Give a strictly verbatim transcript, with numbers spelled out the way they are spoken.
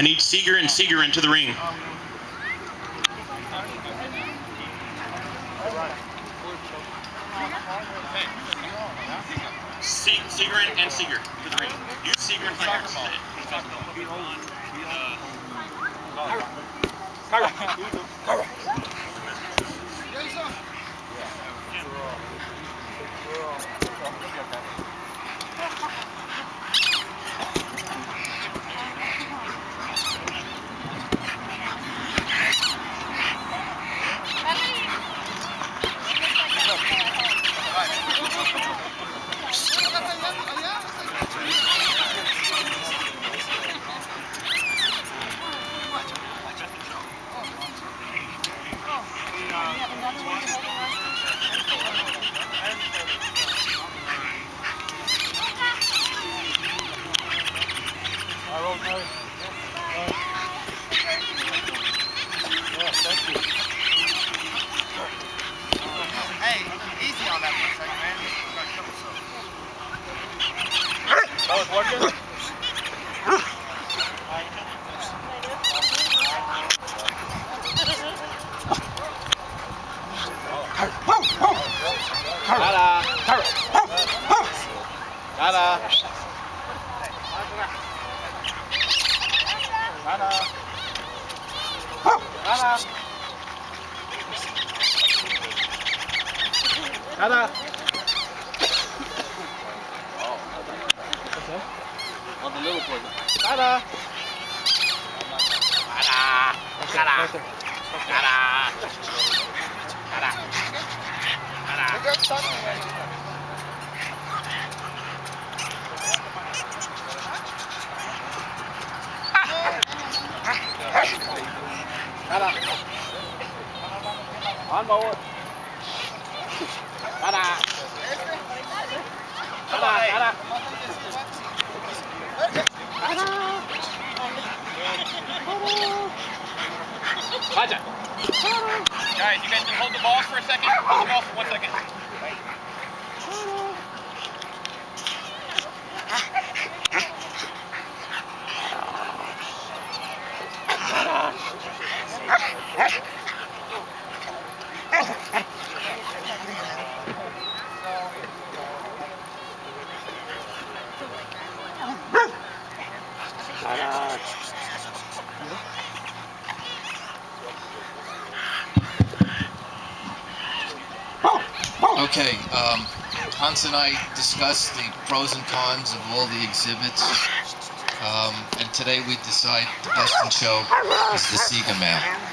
I need Seeger and Seeger into the ring. Se Seeger and, and Seeger to the ring. Use Seeger and Seeger. Hey, easy on that for a second, man. That was working? Tada! Tada! Tada! Tada! Tada! On the little boy. Tada! Tada! Tada! Tada! Tada! Tada! On board. Tada! Tada! Tada! Bhaji. Guys, you guys can hold the ball for a second. Hold the ball for one second. Okay, um, Hans and I discussed the pros and cons of all the exhibits, um, and today we decide the best in show is the Seeger man.